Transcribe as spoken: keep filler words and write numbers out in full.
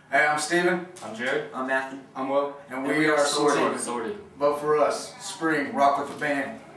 Hey, I'm Steven. I'm Jared. I'm Matthew. I'm Will. And, And we, we are are Sorted. Sorted. Vote for us. Spring, rock with the band.